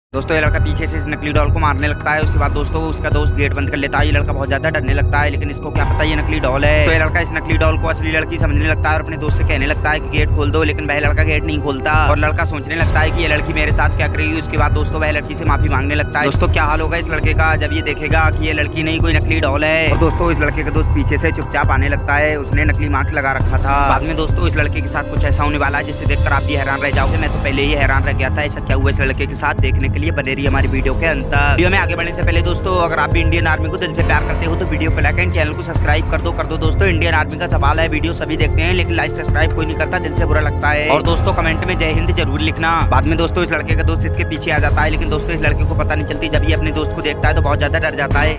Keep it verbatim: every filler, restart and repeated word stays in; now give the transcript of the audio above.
दोस्तों ये लड़का पीछे से इस नकली डॉल को मारने लगता है। उसके बाद दोस्तों उसका दोस्त गेट बंद कर लेता है। ये लड़का बहुत ज्यादा डरने लगता है, लेकिन इसको क्या पता ये नकली डॉल है। तो ये लड़का इस नकली डॉल को असली लड़की समझने लगता है और अपने दोस्त से कहने लगता है कि गेट खोल दो, लेकिन वह लड़का गेट नहीं खोलता और लड़का सोचने लगता है कि ये लड़की मेरे साथ क्या करेगी। उसके बाद दोस्तों वह लड़की से माफी मांगने लगता है। दोस्तों क्या हाल होगा इस लड़के का जब ये देखेगा कि ये लड़की नहीं कोई नकली डॉल है। और दोस्तों इस लड़के का दोस्त पीछे से चुपचाप आने लगता है, उसने नकली मास्क लगा रखा था। बाद में दोस्तों इस लड़के के साथ कुछ ऐसा होने वाला है जिससे देखकर आप भी हैरान रह जाओगे। मैं तो पहले ही हैरान रह गया था ऐसा क्या हुआ इस लड़के के साथ। देखने के लिए बने रही हमारी वीडियो के अंतर। वीडियो में आगे बढ़ने से पहले दोस्तों अगर आप भी इंडियन आर्मी को दिल से प्यार करते हो तो वीडियो को लाइक एंड चैनल को सब्सक्राइब कर दो कर दो दोस्तों। इंडियन आर्मी का सवाल है, वीडियो सभी देखते हैं लेकिन लाइक सब्सक्राइब कोई नहीं करता, दिल से बुरा लगता है। और दोस्तों कमेंट में जय हिंद जरूर लिखना। बाद में दोस्तों इस लड़के का दोस्त इसके पीछे आ जाता है, लेकिन दोस्तों इस लड़के को पता नहीं चलती। जब ये अपने दोस्त को देखता है तो बहुत ज्यादा डर जाता है।